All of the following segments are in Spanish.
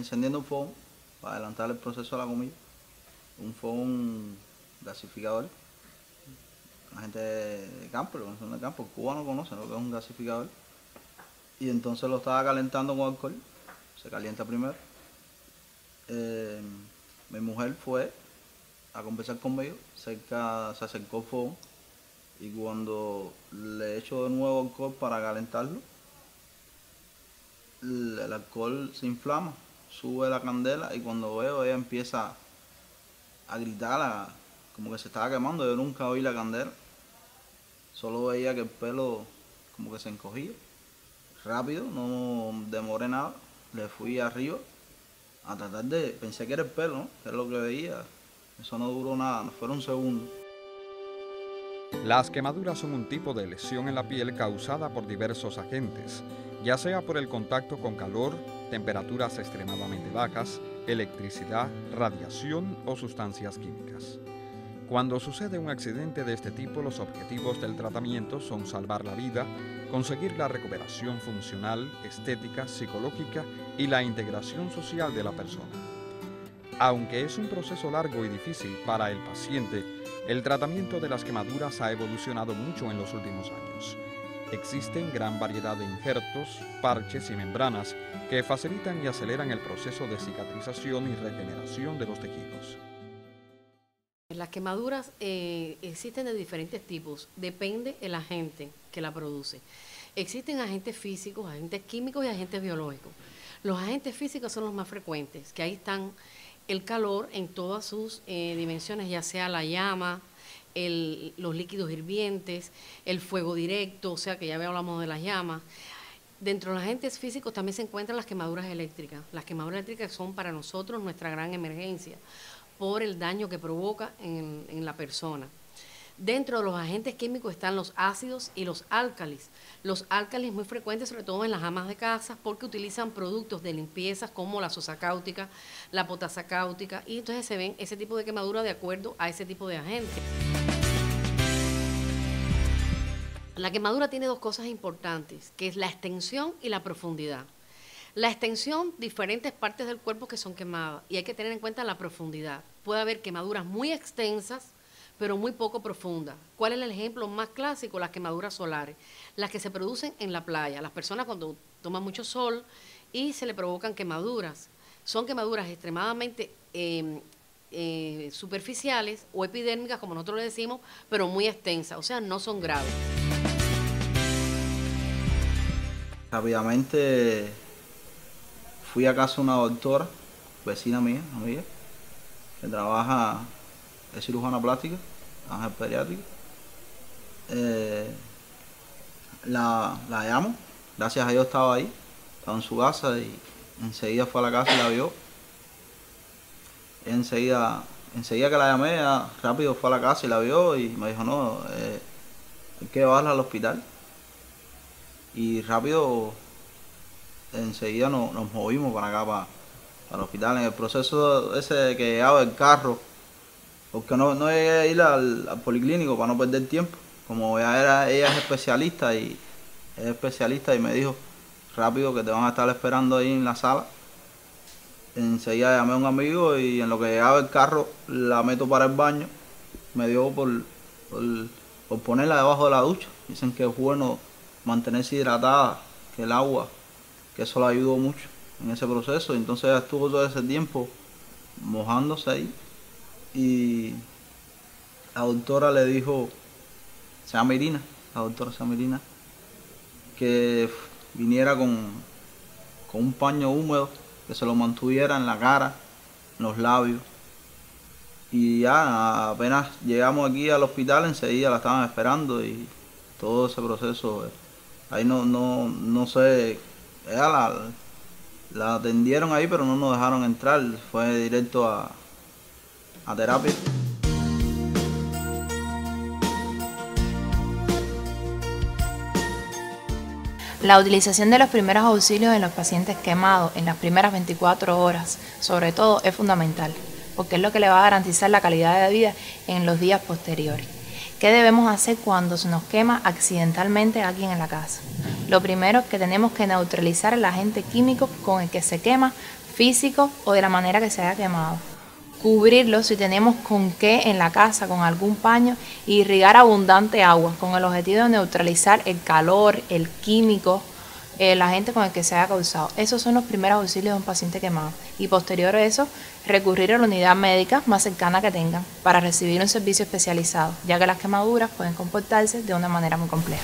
encendiendo un fogón para adelantar el proceso de la comida. Un fogón gasificador. La gente de campo, lo conocen de campo, el cubano conoce lo que es un gasificador. Y entonces lo estaba calentando con alcohol. Se calienta primero. Mi mujer fue a conversar conmigo, se acercó al fogón y cuando le echo de nuevo alcohol para calentarlo, el alcohol se inflama, sube la candela y cuando veo ella empieza a gritar como que se estaba quemando. Yo nunca oí la candela, solo veía que el pelo como que se encogía. Rápido, no demoré nada, le fui arriba a tratar de, pensé que era el pelo, ¿no? Que es lo que veía. Eso no duró nada, no fueron segundos. Las quemaduras son un tipo de lesión en la piel causada por diversos agentes, ya sea por el contacto con calor, temperaturas extremadamente bajas, electricidad, radiación o sustancias químicas. Cuando sucede un accidente de este tipo, los objetivos del tratamiento son salvar la vida, conseguir la recuperación funcional, estética, psicológica y la integración social de la persona. Aunque es un proceso largo y difícil para el paciente, el tratamiento de las quemaduras ha evolucionado mucho en los últimos años. Existen gran variedad de injertos, parches y membranas que facilitan y aceleran el proceso de cicatrización y regeneración de los tejidos. Las quemaduras existen de diferentes tipos, depende del agente que la produce. Existen agentes físicos, agentes químicos y agentes biológicos. Los agentes físicos son los más frecuentes, que ahí están el calor en todas sus dimensiones, ya sea la llama, los líquidos hirvientes, el fuego directo, o sea que ya hablamos de las llamas. Dentro de los agentes físicos también se encuentran las quemaduras eléctricas. Las quemaduras eléctricas son para nosotros nuestra gran emergencia por el daño que provoca en la persona. Dentro de los agentes químicos están los ácidos y los álcalis. Los álcalis muy frecuentes, sobre todo en las amas de casa, porque utilizan productos de limpieza como la sosa cáustica, la potasa cáustica, y entonces se ven ese tipo de quemadura de acuerdo a ese tipo de agentes. La quemadura tiene dos cosas importantes, que es la extensión y la profundidad. La extensión, diferentes partes del cuerpo que son quemadas, y hay que tener en cuenta la profundidad. Puede haber quemaduras muy extensas, pero muy poco profundas. ¿Cuál es el ejemplo más clásico? Las quemaduras solares, las que se producen en la playa. Las personas cuando toman mucho sol y se le provocan quemaduras. Son quemaduras extremadamente superficiales o epidérmicas, como nosotros le decimos, pero muy extensas, o sea, no son graves. Rápidamente fui a casa de una doctora, vecina mía, amiga, que trabaja, es cirujana plástica, trabaja en pediátrica. La llamo, gracias a Dios estaba ahí, estaba en su casa y enseguida fue a la casa y la vio. Enseguida que la llamé, rápido fue a la casa y la vio y me dijo, no, hay que llevarla al hospital. Y rápido, enseguida nos movimos para acá, para el hospital. En el proceso ese que llegaba el carro, porque no llegué a ir al policlínico para no perder tiempo. Como ella es especialista y me dijo rápido que te van a estar esperando ahí en la sala. Enseguida llamé a un amigo y en lo que llegaba el carro la meto para el baño. Me dio por ponerla debajo de la ducha. Dicen que es bueno mantenerse hidratada, que el agua, que eso la ayudó mucho en ese proceso. Entonces ella estuvo todo ese tiempo mojándose ahí y la doctora le dijo, se llama Irina, la doctora se llama Irina, que viniera con un paño húmedo, que se lo mantuviera en la cara, en los labios. Y ya apenas llegamos aquí al hospital, enseguida la estaban esperando y todo ese proceso, ahí no sé, ella la atendieron ahí, pero no nos dejaron entrar, fue directo a terapia. La utilización de los primeros auxilios en los pacientes quemados en las primeras 24 horas, sobre todo, es fundamental, porque es lo que le va a garantizar la calidad de vida en los días posteriores. ¿Qué debemos hacer cuando se nos quema accidentalmente alguien en la casa? Lo primero es que tenemos que neutralizar el agente químico con el que se quema físico o de la manera que se haya quemado. Cubrirlo si tenemos con qué en la casa, con algún paño, y irrigar abundante agua con el objetivo de neutralizar el calor, el químico, el agente con el que se haya causado. Esos son los primeros auxilios de un paciente quemado. Y posterior a eso, recurrir a la unidad médica más cercana que tengan para recibir un servicio especializado, ya que las quemaduras pueden comportarse de una manera muy compleja.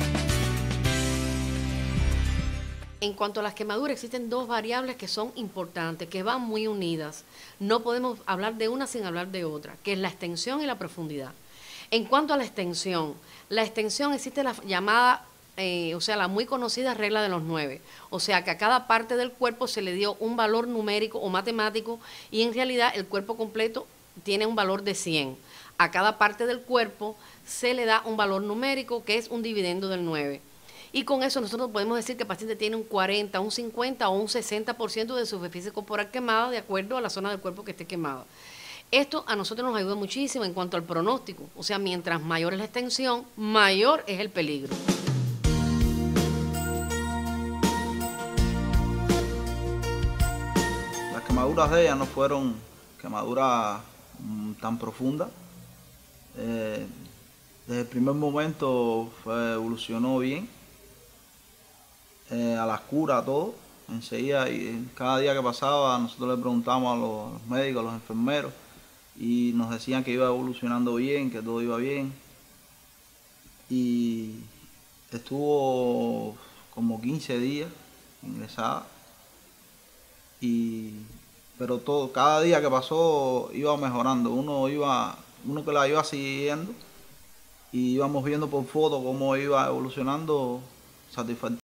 En cuanto a las quemaduras, existen dos variables que son importantes, que van muy unidas. No podemos hablar de una sin hablar de otra, que es la extensión y la profundidad. En cuanto a la extensión existe la llamada, la muy conocida regla de los 9. O sea, que a cada parte del cuerpo se le dio un valor numérico o matemático y en realidad el cuerpo completo tiene un valor de 100. A cada parte del cuerpo se le da un valor numérico que es un dividendo del 9. Y con eso nosotros podemos decir que el paciente tiene un 40, un 50 o un 60% de superficie corporal quemada de acuerdo a la zona del cuerpo que esté quemada. Esto a nosotros nos ayuda muchísimo en cuanto al pronóstico. O sea, mientras mayor es la extensión, mayor es el peligro. Las quemaduras de ella no fueron quemaduras tan profundas. Desde el primer momento evolucionó bien. A las curas, a todo, enseguida, y cada día que pasaba nosotros le preguntábamos a los médicos, a los enfermeros, y nos decían que iba evolucionando bien, que todo iba bien, y estuvo como 15 días ingresada, pero todo, cada día que pasó iba mejorando, uno que la iba siguiendo, y íbamos viendo por foto cómo iba evolucionando satisfactoriamente.